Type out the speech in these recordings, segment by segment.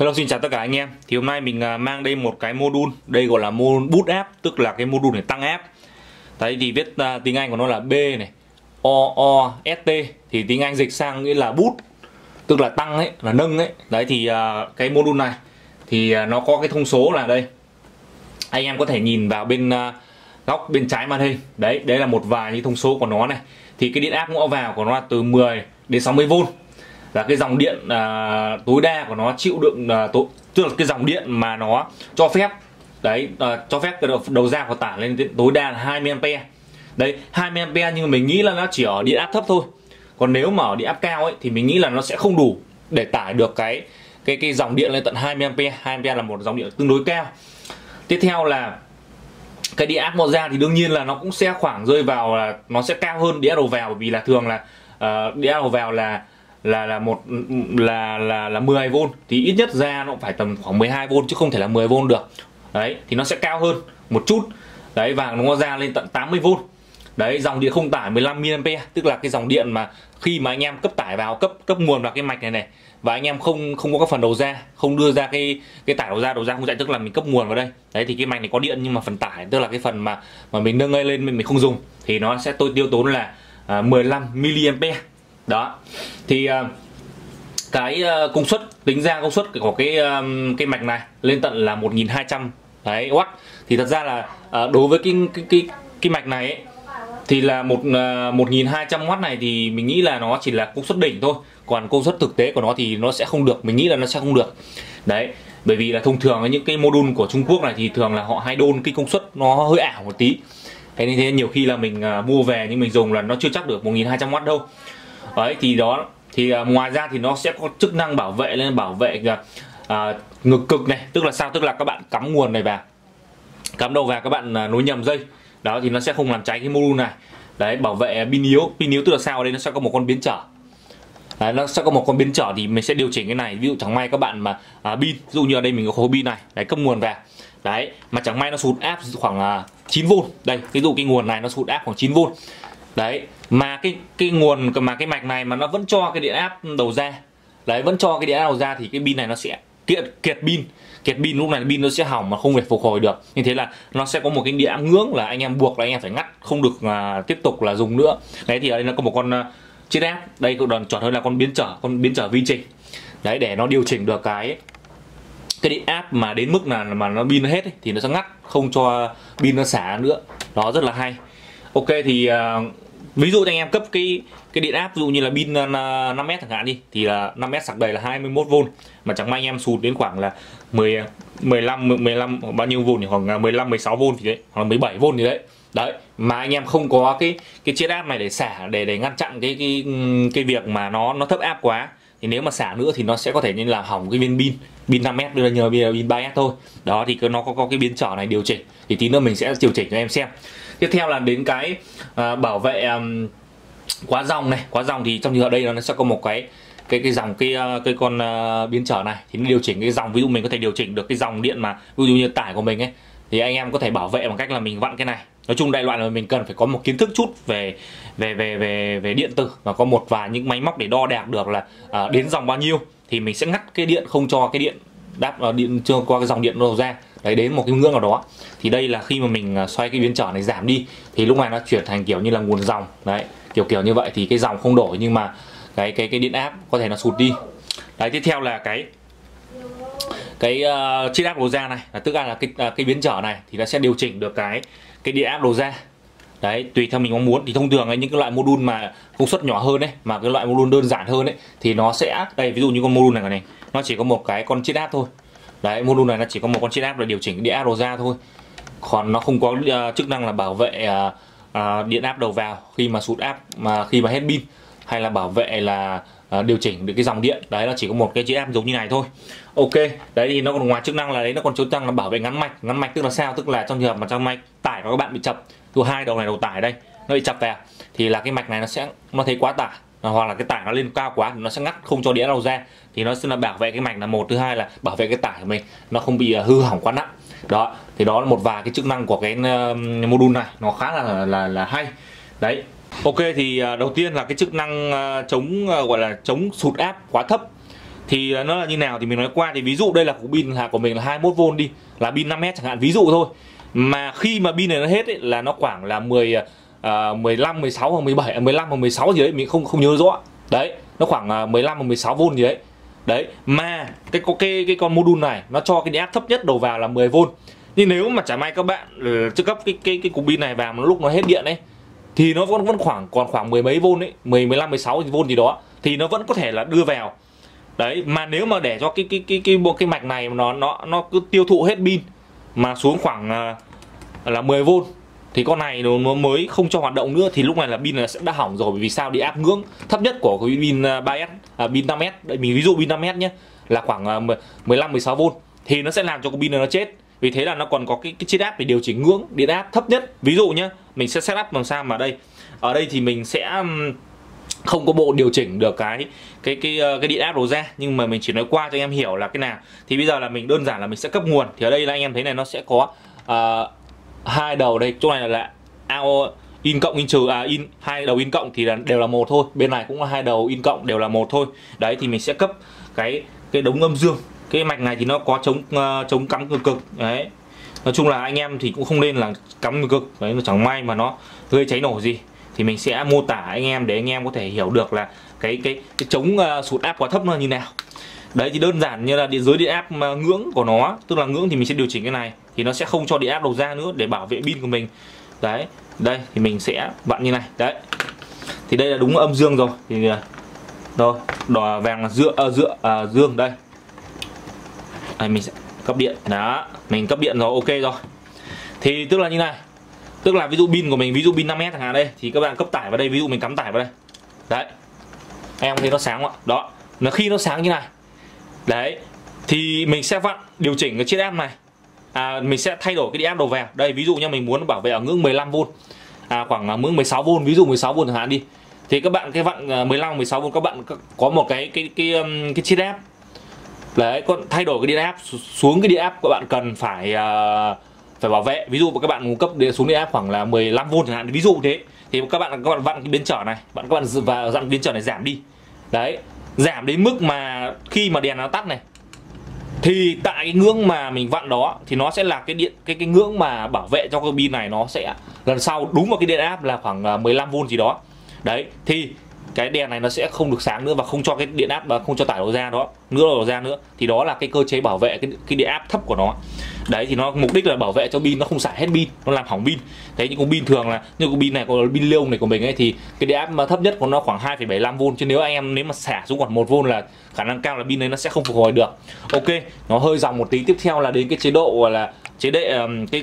Hello, xin chào tất cả anh em. Thì hôm nay mình mang đây một cái module, đây gọi là module boot áp, tức là cái module để tăng áp. Đấy thì viết tiếng Anh của nó là B này, OOST, thì tiếng Anh dịch sang nghĩa là boot, tức là tăng ấy, là nâng ấy. Đấy thì cái module này thì nó có cái thông số là đây. Anh em có thể nhìn vào bên góc bên trái màn hình. Đấy là một vài những thông số của nó này. Thì cái điện áp ngõ vào của nó là từ 10 đến 60V. Là cái dòng điện tối đa của nó chịu đựng tức là cái dòng điện mà nó cho phép. Đấy, cho phép cái đầu ra của tải lên tối đa là 20A. Đấy, 20A nhưng mà mình nghĩ là nó chỉ ở điện áp thấp thôi. Còn nếu mà ở điện áp cao ấy thì mình nghĩ là nó sẽ không đủ để tải được cái dòng điện lên tận 20A. 20A là một dòng điện tương đối cao. Tiếp theo là cái điện áp ngõ ra thì đương nhiên là nó cũng sẽ khoảng rơi vào là nó sẽ cao hơn điện áp đầu vào, bởi vì là thường là điện áp đầu vào là 10V thì ít nhất ra nó cũng phải tầm khoảng 12V chứ không thể là 10V được. Đấy thì nó sẽ cao hơn một chút. Đấy, và nó ra lên tận 80V. Đấy, dòng điện không tải 15mA, tức là cái dòng điện mà khi mà anh em cấp tải vào, cấp nguồn vào cái mạch này và anh em không có cái phần đầu ra, không đưa ra cái tải đầu ra không chạy, tức là mình cấp nguồn vào đây. Đấy thì cái mạch này có điện nhưng mà phần tải, tức là cái phần mà mình nâng lên mình không dùng, thì nó sẽ tiêu tốn là 15mA. Đó thì cái công suất, tính ra công suất của cái mạch này lên tận là 1200 W. Thì thật ra là đối với cái mạch này ấy, thì là 1200W này thì mình nghĩ là nó chỉ là công suất đỉnh thôi, còn công suất thực tế của nó thì nó sẽ không được, mình nghĩ là nó sẽ không được. Đấy, bởi vì là thông thường những cái module của Trung Quốc này thì thường là họ hay đôn cái công suất nó hơi ảo một tí. Thế nên nhiều khi là mình mua về nhưng mình dùng là nó chưa chắc được 1200W đâu. Đấy thì đó, thì ngoài ra thì nó sẽ có chức năng bảo vệ, lên bảo vệ ngược cực này, tức là sao, tức là các bạn cắm nguồn này vào, cắm đầu vào các bạn nối nhầm dây đó thì nó sẽ không làm cháy cái module này. Đấy, bảo vệ pin yếu tức là sao, ở đây nó sẽ có một con biến trở. Đấy, nó sẽ có một con biến trở thì mình sẽ điều chỉnh cái này. Ví dụ chẳng may các bạn mà pin, ví dụ như ở đây mình có khối pin này, đấy, cấp nguồn vào, đấy mà chẳng may nó sụt áp khoảng 9V, đây ví dụ cái nguồn này nó sụt áp khoảng 9V. Đấy, mà cái nguồn mà cái mạch này mà nó vẫn cho cái điện áp đầu ra, đấy vẫn cho cái điện áp đầu ra thì cái pin này nó sẽ kiệt pin, lúc này pin nó sẽ hỏng mà không thể phục hồi được. Như thế là nó sẽ có một cái điện áp ngưỡng là anh em buộc là anh em phải ngắt, không được tiếp tục là dùng nữa. Đấy thì ở đây nó có một con chiết áp, đây cũng đòn chuẩn hơn là con biến trở vi trình. Đấy, để nó điều chỉnh được cái điện áp mà đến mức là mà nó pin nó hết ấy, thì nó sẽ ngắt, không cho pin nó xả nữa. Đó, rất là hay. Ok thì ví dụ anh em cấp cái điện áp, ví dụ như là pin 5M chẳng hạn đi, thì là 5M sạc đầy là 21V, mà chẳng may anh em sụt đến khoảng là 15 bao nhiêu V nhỉ, khoảng 16V thì đấy, hoặc là 17V thì đấy. Đấy, mà anh em không có cái chiết áp này để xả, để ngăn chặn cái việc mà nó thấp áp quá, thì nếu mà xả nữa thì nó sẽ có thể như là hỏng cái viên pin 5M, đưa nhờ pin 3S thôi. Đó thì nó có cái biến trở này điều chỉnh, thì tí nữa mình sẽ điều chỉnh cho em xem. Tiếp theo là đến cái bảo vệ quá dòng này. Quá dòng thì trong trường hợp đây nó sẽ có một cái dòng cái con biến trở này, thì nó điều chỉnh cái dòng. Ví dụ mình có thể điều chỉnh được cái dòng điện mà ví dụ như tải của mình ấy, thì anh em có thể bảo vệ bằng cách là mình vặn cái này. Nói chung đại loại là mình cần phải có một kiến thức chút về điện tử, và có một vài những máy móc để đo đạc được là đến dòng bao nhiêu thì mình sẽ ngắt cái điện, không cho cái điện điện chưa qua cái dòng điện đầu ra. Đấy, đến một cái ngưỡng nào đó thì đây là khi mà mình xoay cái biến trở này giảm đi thì lúc này nó chuyển thành kiểu như là nguồn dòng. Đấy, kiểu như vậy thì cái dòng không đổi nhưng mà cái điện áp có thể nó sụt đi. Đấy, tiếp theo là cái chiết áp đầu ra này, là tức là cái biến trở này thì nó sẽ điều chỉnh được cái điện áp đầu ra. Đấy, tùy theo mình mong muốn. Thì thông thường ấy, những cái loại module mà công suất nhỏ hơn ấy, mà cái loại module đơn giản hơn ấy, thì nó sẽ đây, ví dụ như con module này nó chỉ có một cái con chiết áp thôi. Đấy, module này nó chỉ có một con chiết áp để điều chỉnh cái điện áp đầu ra thôi, còn nó không có chức năng là bảo vệ điện áp đầu vào khi mà sụt áp, mà khi mà hết pin, hay là bảo vệ là điều chỉnh được cái dòng điện. Đấy, nó chỉ có một cái chiết áp giống như này thôi. Ok, đấy thì nó còn ngoài chức năng là đấy, nó còn chức năng là bảo vệ ngắn mạch. Tức là sao, tức là trong trường hợp mà trong mạch tải của các bạn bị chập, từ hai đầu này, đầu tải đây nó bị chập vào, thì là cái mạch này nó thấy quá tải, hoặc là cái tải nó lên cao quá thì nó sẽ ngắt, không cho điện đầu ra, thì nó sẽ là bảo vệ cái mạch là một. Thứ hai là bảo vệ cái tải của mình nó không bị hư hỏng quá nặng. Đó thì đó là một vài cái chức năng của cái module này, nó khá là hay. Đấy, ok thì đầu tiên là cái chức năng gọi là chống sụt áp quá thấp. Thì nó là như nào thì mình nói qua. Thì ví dụ đây là cục pin của mình là 21V đi, là pin 5M chẳng hạn, ví dụ thôi. Mà khi mà pin này nó hết ấy, là nó khoảng là 15, 16 hoặc 17, 15 hoặc 16 gì đấy, mình không nhớ rõ. Đấy, nó khoảng 15 hoặc 16V gì đấy. Đấy, mà cái con module này nó cho cái điện áp thấp nhất đầu vào là 10V. Nhưng nếu mà chả may các bạn chưa cấp cái cục pin này vào mà lúc nó hết điện ấy, thì nó vẫn còn khoảng mười mấy vôn ấy, 15 16V gì đó, thì nó vẫn có thể là đưa vào. Đấy, mà nếu mà để cho cái mạch này nó cứ tiêu thụ hết pin mà xuống khoảng là 10V thì con này nó mới không cho hoạt động nữa, thì lúc này là pin sẽ đã hỏng rồi. Bởi vì sao? Điện áp ngưỡng thấp nhất của cái pin 3S, pin 5S, đây mình ví dụ pin 5S nhé, là khoảng 15 16V, thì nó sẽ làm cho cái pin này nó chết. Vì thế là nó còn có cái chiết áp để điều chỉnh ngưỡng điện áp thấp nhất. Ví dụ nhé, mình sẽ setup làm sao mà đây, ở đây thì mình sẽ không có bộ điều chỉnh được cái điện áp đầu ra, nhưng mà mình chỉ nói qua cho anh em hiểu là cái nào. Thì bây giờ là mình đơn giản là mình sẽ cấp nguồn. Thì ở đây là anh em thấy này, nó sẽ có hai đầu đây, chỗ này là out in cộng in trừ, in hai đầu in cộng thì đều là một thôi, bên này cũng là hai đầu in cộng đều là một thôi. Đấy, thì mình sẽ cấp cái đống âm dương. Cái mạch này thì nó có chống cắm cực. Đấy, nói chung là anh em thì cũng không nên là cắm cực. Đấy, nó chẳng may mà nó gây cháy nổ gì thì mình sẽ mô tả anh em để anh em có thể hiểu được là cái chống sụt áp quá thấp nó như nào. Đấy, thì đơn giản như là dưới điện áp ngưỡng của nó, tức là ngưỡng thì mình sẽ điều chỉnh cái này thì nó sẽ không cho điện áp đầu ra nữa để bảo vệ pin của mình. Đấy, đây thì mình sẽ vặn như này. Đấy, thì đây là đúng âm dương rồi. Thì rồi đỏ vàng là dương đây. Đây, mình sẽ cấp điện. Đó, mình cấp điện rồi, ok rồi. Thì tức là như này, tức là ví dụ pin của mình, ví dụ pin 5S chẳng hạn đây, thì các bạn cấp tải vào đây, ví dụ mình cắm tải vào đây. Đấy, em thấy nó sáng không ạ? Đó, nó khi nó sáng như này. Đấy, thì mình sẽ vặn điều chỉnh cái chiết áp này. Mình sẽ thay đổi cái điện áp đầu vào. Đây, ví dụ như mình muốn bảo vệ ở ngưỡng 15V, khoảng ngưỡng 16V, ví dụ 16V chẳng hạn đi. Thì các bạn cái vặn 15 16V, các bạn có một cái chiết áp. Đấy, còn thay đổi cái điện áp xuống cái điện áp các bạn cần phải bảo vệ. Ví dụ các bạn cung cấp xuống điện áp khoảng là 15V chẳng hạn, ví dụ thế, thì các bạn vặn cái biến trở này, các bạn và dặn biến trở này giảm đi. Đấy, giảm đến mức mà khi mà đèn nó tắt này, thì tại cái ngưỡng mà mình vặn đó thì nó sẽ là cái ngưỡng mà bảo vệ cho cái pin này, nó sẽ lần sau đúng vào cái điện áp là khoảng 15V gì đó. Đấy, thì cái đèn này nó sẽ không được sáng nữa và không cho cái điện áp và không cho tải đầu ra đó nữa, đầu ra nữa. Thì đó là cái cơ chế bảo vệ cái điện áp thấp của nó. Đấy, thì nó mục đích là bảo vệ cho pin nó không xả hết pin, nó làm hỏng pin. Thế những con pin thường là như con pin này, còn pin lithium này của mình ấy, thì cái điện áp mà thấp nhất của nó khoảng 2,75V, chứ nếu anh em mà xả xuống còn 1V là khả năng cao là pin đấy nó sẽ không phục hồi được. Ok, nó hơi dòng một tí. Tiếp theo là đến cái chế độ gọi là chế đệ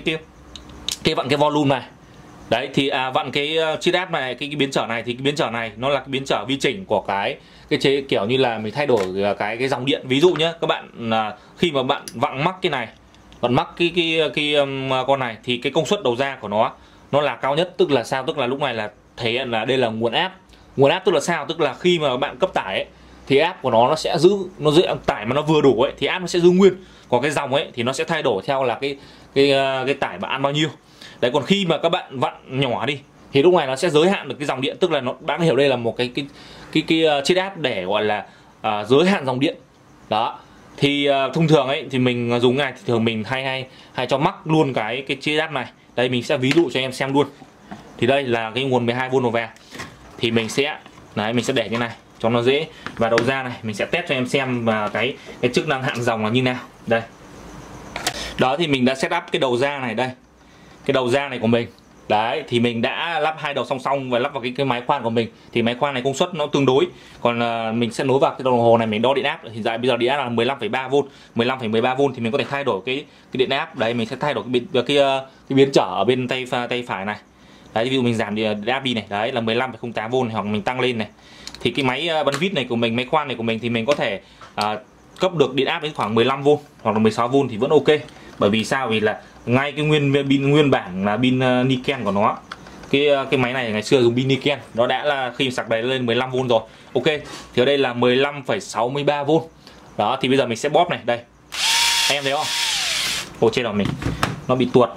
cái vặn cái volume này. Đấy, thì vặn cái chiết áp này, cái biến trở này, thì cái biến trở này nó là cái biến trở vi chỉnh của cái chế kiểu như là mình thay đổi cái dòng điện. Ví dụ nhé, các bạn khi mà bạn vặn mắc cái này, vặn mắc cái con này, thì cái công suất đầu ra của nó là cao nhất. Tức là sao? Tức là lúc này là thể hiện là đây là nguồn áp. Nguồn áp tức là sao? Tức là khi mà bạn cấp tải ấy, thì áp của nó sẽ giữ, tải mà nó vừa đủ ấy thì áp nó sẽ giữ nguyên. Còn cái dòng ấy thì nó sẽ thay đổi theo là cái tải bạn ăn bao nhiêu. Đấy, còn khi mà các bạn vặn nhỏ đi thì lúc này nó sẽ giới hạn được cái dòng điện. Tức là nó, bạn hiểu đây là một cái chiết áp để gọi là giới hạn dòng điện. Đó, thì thông thường ấy thì mình dùng cái này thì thường mình hay cho mắc luôn cái chiết áp này. Đây, mình sẽ ví dụ cho em xem luôn. Thì đây là cái nguồn 12V đầu vào, thì mình sẽ mình sẽ để như này cho nó dễ. Và đầu ra này mình sẽ test cho em xem và cái chức năng hạn dòng là như nào. Đây, đó, thì mình đã setup cái đầu ra này. Đây, cái đầu ra này của mình. Đấy, thì mình đã lắp hai đầu song song và lắp vào cái máy khoan của mình. Thì máy khoan này công suất nó tương đối. Còn mình sẽ nối vào cái đồng hồ này, mình đo điện áp. Hiện tại bây giờ điện áp là 15,3V, 15,13V thì mình có thể thay đổi cái điện áp. Đấy, mình sẽ thay đổi cái biến trở ở bên tay phải này. Đấy, ví dụ mình giảm điện áp đi này, đấy là 15,08V này, hoặc mình tăng lên này. Thì cái máy bắn vít này của mình, máy khoan này của mình thì mình có thể cấp được điện áp đến khoảng 15V hoặc là 16V thì vẫn ok. Bởi vì sao? Vì là ngay cái nguyên bản là pin niken của nó, cái máy này ngày xưa dùng pin niken, nó đã là khi sạc đầy lên 15V rồi. Ok, thì ở đây là 15,63V. Đó, thì bây giờ mình sẽ bóp này. Đây, anh em thấy không? Ô, trên đầu mình nó bị tuột.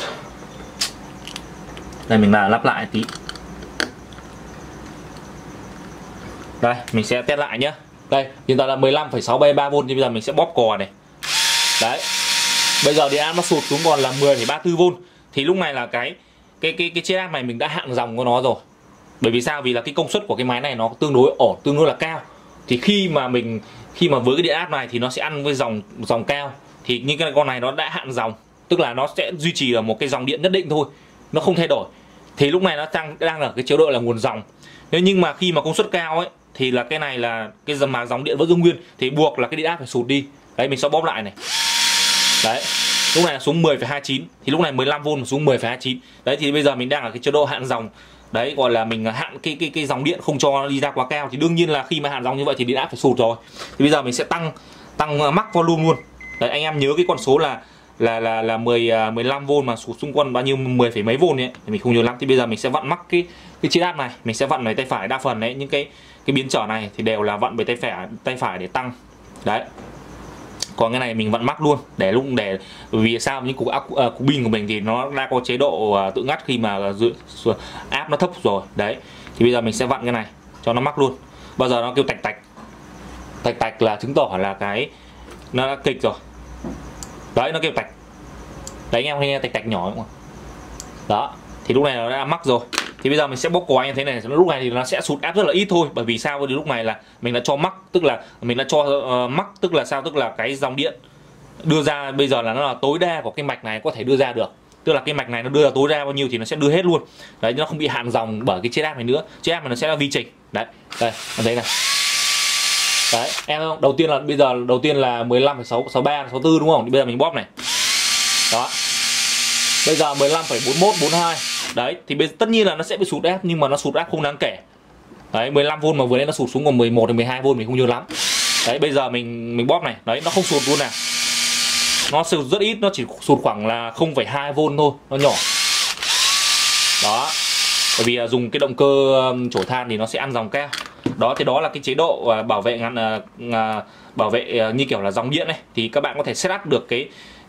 Đây, mình lắp lại tí. Đây, mình sẽ test lại nhé. Đây hiện tại là 15,633V, thì bây giờ mình sẽ bóp cò này. Đấy, bây giờ điện áp nó sụt xuống còn là 10,34V. Thì lúc này là cái chiết áp này mình đã hạn dòng của nó rồi. Bởi vì sao? Vì là cái công suất của cái máy này nó tương đối ổn, tương đối là cao. Thì khi mà với cái điện áp này thì nó sẽ ăn với dòng cao. Thì những cái con này nó đã hạn dòng, tức là nó sẽ duy trì ở một cái dòng điện nhất định thôi, nó không thay đổi. Thì lúc này nó đang ở cái chế độ là nguồn dòng. Thế nhưng mà khi mà công suất cao ấy thì là cái này là cái dòng điện vẫn giữ nguyên, thì buộc là cái điện áp phải sụt đi. Đấy, mình sẽ bóp lại này. Đấy, lúc này là xuống 10,29, thì lúc này 15V xuống 10,29. Đấy, thì bây giờ mình đang ở cái chế độ hạn dòng. Đấy, gọi là mình hạn cái dòng điện không cho nó đi ra quá cao. Thì đương nhiên là khi mà hạn dòng như vậy thì điện áp phải sụt rồi. Thì bây giờ mình sẽ tăng max volume luôn. Đấy, anh em nhớ cái con số là 15V mà sụt xuống con bao nhiêu 10 mấy V ấy, thì mình không nhớ lắm. Thì bây giờ mình sẽ vặn max cái chiết áp này, mình sẽ vặn với tay phải. Đa phần đấy những cái biến trở này thì đều là vặn với tay phải để tăng. Đấy, còn cái này mình vặn max luôn để vì sao những cục pin của mình thì nó đã có chế độ tự ngắt khi mà áp nó thấp rồi. Đấy, thì bây giờ mình sẽ vặn cái này cho nó max luôn. Bao giờ nó kêu tạch tạch là chứng tỏ là cái nó đã kịch rồi. Đấy, nó kêu tạch. Đấy, anh em nghe tạch nhỏ đúng không? Đó, thì lúc này nó đã max rồi. Thì bây giờ mình sẽ bóp cò anh em thấy này, lúc này thì nó sẽ sụt áp rất là ít thôi. Bởi vì sao? Vì lúc này là mình đã cho max, tức là mình đã cho max, tức là sao? Tức là cái dòng điện đưa ra bây giờ là nó là tối đa của cái mạch này có thể đưa ra được. Tức là cái mạch này nó đưa ra tối đa bao nhiêu thì nó sẽ đưa hết luôn. Đấy, nó không bị hạn dòng bởi cái chiết áp này nữa. Chiết áp này nó sẽ là vi trình. Đấy, đây, em thấy này. Đấy, em không? Đầu tiên là 15,63, 64 đúng không? Thì bây giờ mình bóp này. Đó. Bây giờ 15,41, 42. Đấy, thì tất nhiên là nó sẽ bị sụt áp, nhưng mà nó sụt áp không đáng kể. Đấy, 15V mà vừa nãy nó sụt xuống còn 11 đến 12V mình không nhớ lắm. Đấy, bây giờ mình bóp này. Đấy, nó không sụt luôn nào. Nó sụt rất ít, nó chỉ sụt khoảng là 0,2V thôi, nó nhỏ. Đó. Bởi vì dùng cái động cơ chổi than thì nó sẽ ăn dòng cao. Đó, thì đó là cái chế độ bảo vệ như kiểu là dòng điện này. Thì các bạn có thể setup được cái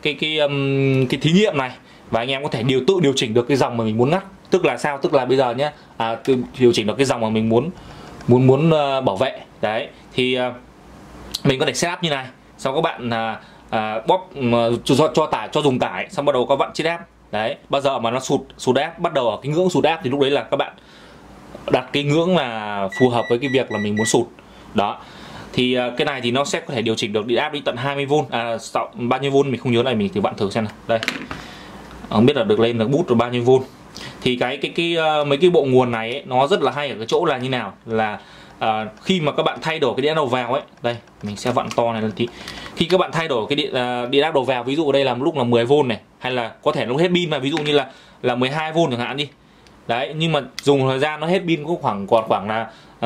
thí nghiệm này, và anh em có thể tự điều chỉnh được cái dòng mà mình muốn ngắt. Tức là sao? Tức là bây giờ nhé, điều chỉnh được cái dòng mà mình muốn bảo vệ. Đấy, thì mình có thể setup như này. Sau các bạn bóp cho dùng tải, xong bắt đầu các bạn chiết áp. Đấy, bao giờ mà nó sụt áp, bắt đầu ở cái ngưỡng sụt áp thì lúc đấy là các bạn đặt cái ngưỡng là phù hợp với cái việc là mình muốn sụt. Đó, thì cái này thì nó sẽ có thể điều chỉnh được điện áp đi tận 20V, bao nhiêu V mình không nhớ này, mình thử bạn thử xem nào. Đây, không biết là được lên được bút được bao nhiêu V. Thì mấy cái bộ nguồn này ấy, nó rất là hay ở cái chỗ là như nào, là khi mà các bạn thay đổi cái điện áp đầu vào ấy, đây mình sẽ vặn to này lên tí. Khi các bạn thay đổi cái điện áp đầu vào, ví dụ ở đây là lúc là 10V này, hay là có thể lúc hết pin mà ví dụ như là 12V chẳng hạn đi. Đấy, nhưng mà dùng thời gian nó hết pin cũng còn khoảng là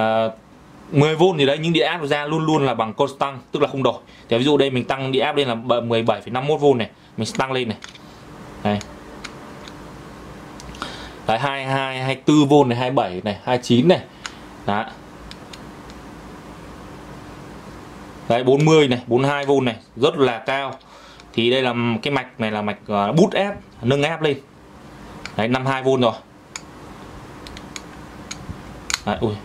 10V gì đấy, nhưng điện áp ra luôn là bằng constant, tức là không đổi. Thì ví dụ đây mình tăng điện áp lên là 17,51V này, mình sẽ tăng lên này. Đây. Đấy, 22, 24V này, 27 này, 29 này. Đó. Đấy, 40 này, 42V này, rất là cao. Thì đây là cái mạch này là mạch bút ép, nâng áp lên. Đấy, 52V rồi. Đấy, ui.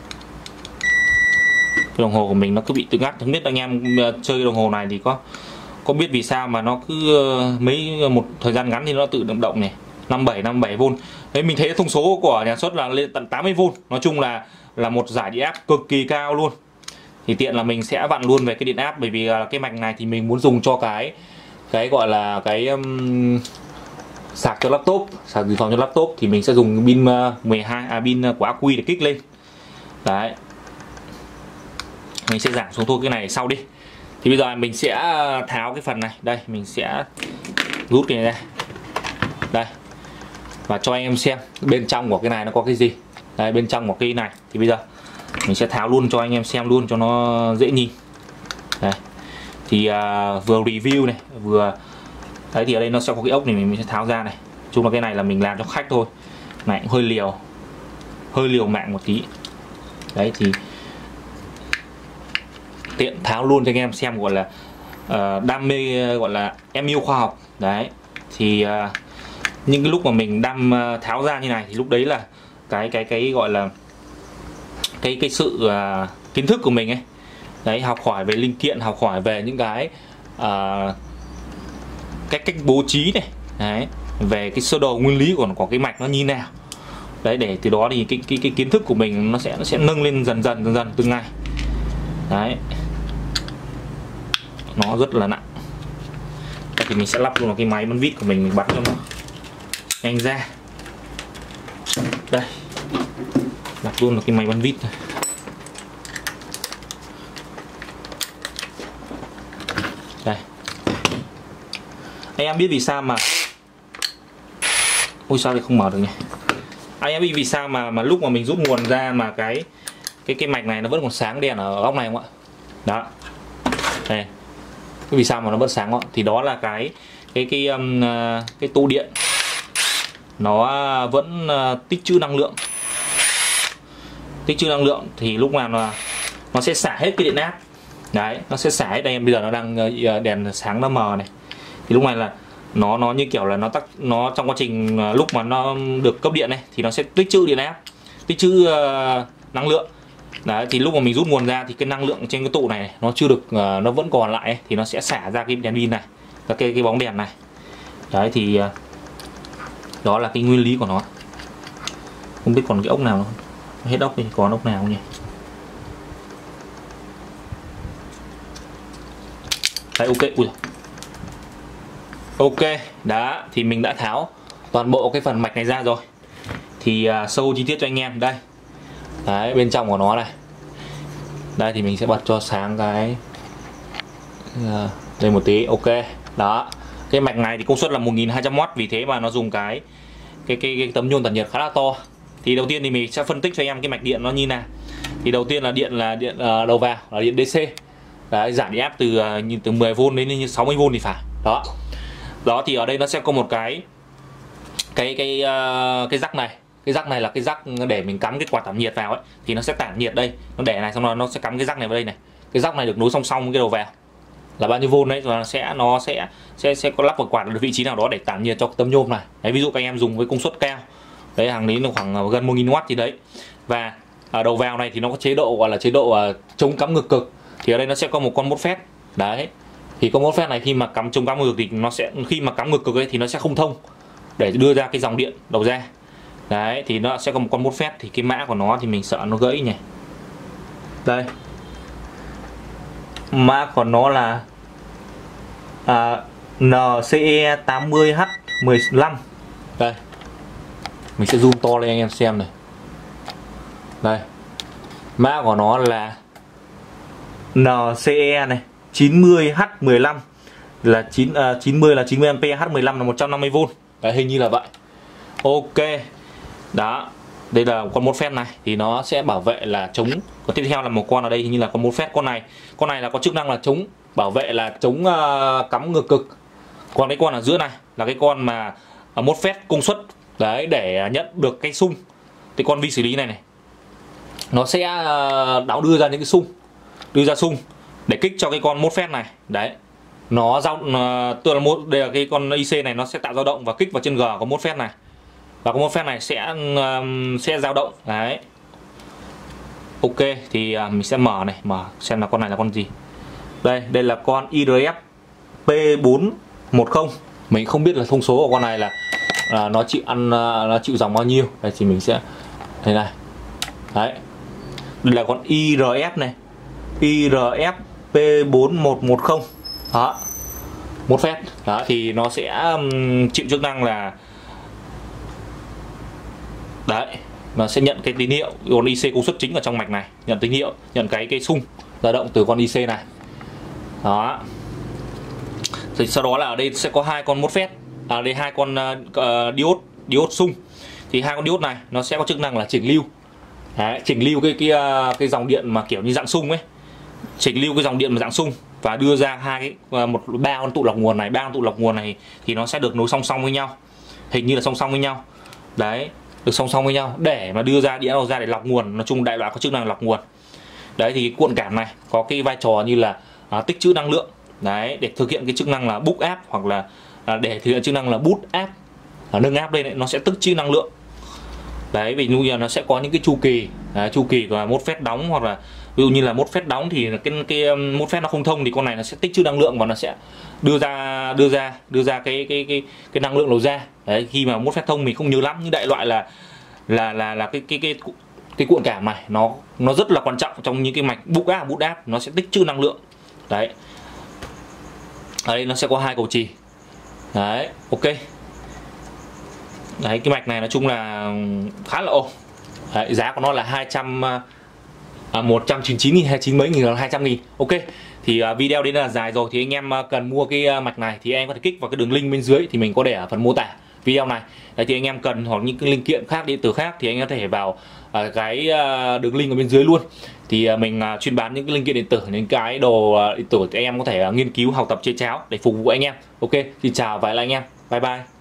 Cái đồng hồ của mình nó cứ bị tự ngắt. Không biết anh em chơi cái đồng hồ này thì có biết vì sao mà nó cứ một thời gian ngắn thì nó tự động này. 57V. Đấy, mình thấy thông số của nhà xuất là lên tận 80V. Nói chung là một giải điện áp cực kỳ cao luôn. Thì tiện là mình sẽ vặn luôn về cái điện áp, bởi vì cái mạch này thì mình muốn dùng cho cái gọi là cái sạc cho laptop, sạc dự phòng cho laptop, thì mình sẽ dùng pin 12 pin của Acqui để kích lên. Đấy, mình sẽ giảm xuống thôi cái này sau đi. Thì bây giờ mình sẽ tháo cái phần này, đây mình sẽ rút cái này ra đây và cho anh em xem bên trong của cái này nó có cái gì. Đây, bên trong của cái này thì bây giờ mình sẽ tháo luôn cho anh em xem luôn cho nó dễ nhìn. Đây, thì vừa review này vừa đấy, thì ở đây nó sẽ có cái ốc này, mình sẽ tháo ra này. Chung là cái này là mình làm cho khách thôi, này cũng hơi liều mạng một tí. Đấy, thì tiện tháo luôn cho anh em xem, gọi là đam mê, gọi là em yêu khoa học. Đấy, thì những cái lúc mà mình tháo ra như này thì lúc đấy là cái gọi là cái sự kiến thức của mình ấy Đấy, học hỏi về linh kiện, học hỏi về những cái cách bố trí này. Đấy, về cái sơ đồ nguyên lý của cái mạch nó như nào. Đấy, để từ đó thì cái kiến thức của mình nó sẽ nâng lên dần dần từng ngày. Đấy, nó rất là nặng. Đây thì mình sẽ lắp luôn vào cái máy bắn vít của mình bắn cho nó nhanh ra. Đây, lắp luôn vào cái máy bắn vít này. Đây, anh em biết vì sao mà ôi sao thì không mở được nhỉ? Anh em biết vì sao mà lúc mà mình rút nguồn ra mà cái mạch này nó vẫn còn sáng đèn ở góc này không ạ? Đó, đây, vì sao mà nó vẫn sáng không? Thì đó là cái tụ điện nó vẫn tích trữ năng lượng. Tích trữ năng lượng thì lúc nào nó sẽ xả hết cái điện áp. Đấy, nó sẽ xả hết. Đây em bây giờ nó đang đèn sáng nó mờ này. Thì lúc này là nó như kiểu là nó trong quá trình lúc mà nó được cấp điện này thì nó sẽ tích trữ điện áp, tích trữ năng lượng. Đấy, thì lúc mà mình rút nguồn ra thì cái năng lượng trên cái tụ này nó chưa được, nó vẫn còn lại thì nó sẽ xả ra cái đèn pin này, cái bóng đèn này. Đấy thì đó là cái nguyên lý của nó. Không biết còn cái ốc nào không? Hết ốc thì còn ốc nào không nhỉ? Đấy, ok. Ui. Ok, đã thì mình đã tháo toàn bộ cái phần mạch này ra rồi. Thì sâu chi tiết cho anh em đây. Đấy, bên trong của nó này. Đây thì mình sẽ bật cho sáng cái đây một tí. Ok. Đó. Cái mạch này thì công suất là 1200W, vì thế mà nó dùng cái tấm nhôm tản nhiệt khá là to. Thì đầu tiên thì mình sẽ phân tích cho em cái mạch điện nó như nào. Thì đầu tiên là điện đầu vào là điện DC. Đấy, giảm điện áp từ 10V đến 60V thì phải. Đó. Đó thì ở đây nó sẽ có một cái rắc này. Cái rắc này là cái rắc để mình cắm cái quạt tản nhiệt vào ấy, thì nó sẽ tản nhiệt đây, nó để này xong rồi nó sẽ cắm cái rắc này vào đây này. Cái rắc này được nối song song với cái đầu vào là bao nhiêu vôn đấy, rồi nó sẽ có lắp một quạt ở vị trí nào đó để tản nhiệt cho tấm nhôm này. Đấy, ví dụ các anh em dùng với công suất cao đấy, hàng đấy là khoảng gần 1000W thì đấy. Và ở đầu vào này thì nó có chế độ gọi là chế độ chống cắm ngược cực. Thì ở đây nó sẽ có một con MOSFET. Đấy, thì con MOSFET này khi mà chống cắm ngược thì nó sẽ, khi mà cắm ngược cực ấy thì nó sẽ không thông để đưa ra cái dòng điện đầu ra. Đấy, thì nó sẽ có một con MOSFET. Thì cái mã của nó thì mình sợ nó gãy nhỉ. Đây, mã của nó là NCE80H15. Đây, mình sẽ zoom to lên anh em xem này. Đây, mã của nó là NCE này 90H15 là 90 là 90A, H15 là 150V. Đấy, hình như là vậy. Ok. Đó, đây là con MOSFET này thì nó sẽ bảo vệ là chống. Còn tiếp theo là một con ở đây như là con MOSFET. Con này là có chức năng là chống, bảo vệ là chống cắm ngược cực. Còn cái con ở giữa này là cái con mà MOSFET công suất đấy, để nhận được cái xung. Cái con vi xử lý này nó sẽ đưa ra những cái xung, đưa ra xung để kích cho cái con MOSFET này. Đấy, nó tức là đây là cái con IC này, nó sẽ tạo dao động và kích vào chân G của MOSFET này, và con MOSFET này sẽ dao động. Đấy, ok. Thì mình sẽ mở xem là con này là con gì. Đây là con IRF P410. Mình không biết là thông số của con này là nó chịu dòng bao nhiêu. Đây thì mình sẽ đây này. Đấy, đây là con IRF này, IRF P4110. Đó, MOSFET. Đó thì nó sẽ chịu chức năng là đấy, nó sẽ nhận cái tín hiệu. Con IC công suất chính ở trong mạch này nhận tín hiệu, nhận cái xung dao động từ con IC này. Đó. Thì sau đó là ở đây sẽ có hai con MOSFET, ở đây hai con diode xung. Thì hai con diode này nó sẽ có chức năng là chỉnh lưu. Đấy, chỉnh lưu cái dòng điện mà kiểu như dạng xung ấy, chỉnh lưu cái dòng điện mà dạng xung và đưa ra ba con tụ lọc nguồn này. Ba con tụ lọc nguồn này thì nó sẽ được nối song song với nhau, hình như là song song với nhau. Đấy, được song song với nhau để mà đưa ra điện đầu ra để lọc nguồn. Nói chung đại loại có chức năng lọc nguồn. Đấy, thì cái cuộn cản này có cái vai trò như là tích trữ năng lượng. Đấy, để thực hiện cái chức năng là boost áp, hoặc là để thực hiện chức năng là boost áp, nâng áp lên ấy, nó sẽ tích trữ năng lượng. Đấy, vì như là nó sẽ có những cái chu kỳ, chu kỳ của MOSFET đóng hoặc là Ví dụ như là MOSFET đóng thì cái MOSFET nó không thông thì con này nó sẽ tích trữ năng lượng và nó sẽ đưa ra cái năng lượng đầu ra. Đấy, khi mà MOSFET thông mình không nhớ lắm, nhưng đại loại là cái cuộn cảm này nó rất là quan trọng trong những cái mạch boot up, nó sẽ tích trữ năng lượng. Đấy, nó sẽ có 2 cầu chì. Đấy, ok. Đấy, cái mạch này nói chung là khá là ổn. Đấy, giá của nó là 199.000 hay 9 mấy nghìn, là 200.000. Ok, thì video đến là dài rồi, thì anh em cần mua cái mạch này thì em có thể kích vào cái đường link bên dưới, thì mình có để ở phần mô tả video này. Đấy, thì anh em cần hoặc những cái linh kiện khác, điện tử khác thì anh em có thể vào cái đường link ở bên dưới luôn. Thì mình chuyên bán những cái linh kiện điện tử, những cái đồ điện tử thì anh em có thể nghiên cứu, học tập, chế cháo để phục vụ anh em. Ok, xin chào và hẹn gặp lại anh em. Bye bye.